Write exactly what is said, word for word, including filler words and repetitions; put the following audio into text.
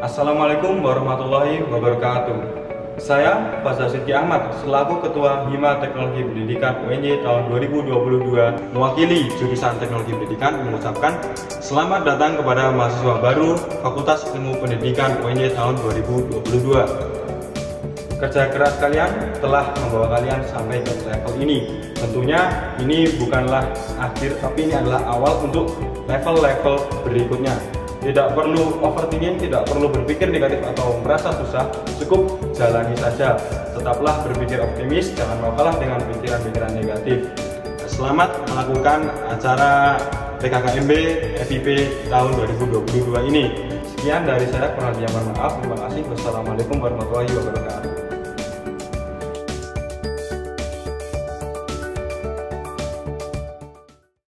Assalamualaikum warahmatullahi wabarakatuh. Saya Faza Sidki Ahmad selaku Ketua Hima Teknologi Pendidikan U N Y tahun dua ribu dua puluh dua mewakili jurusan Teknologi Pendidikan mengucapkan selamat datang kepada mahasiswa baru Fakultas Ilmu Pendidikan U N Y tahun dua ribu dua puluh dua. Kerja keras kalian telah membawa kalian sampai ke level ini. Tentunya ini bukanlah akhir, tapi ini adalah awal untuk level-level berikutnya. Tidak perlu overthinking, tidak perlu berpikir negatif atau merasa susah, cukup jalani saja. Tetaplah berpikir optimis, jangan mau kalah dengan pikiran-pikiran negatif. Selamat melakukan acara P K K M B F I P tahun dua ribu dua puluh dua ini. Sekian dari saya, kurang lebihnya mohon maaf. Terima kasih. Wassalamualaikum warahmatullahi wabarakatuh.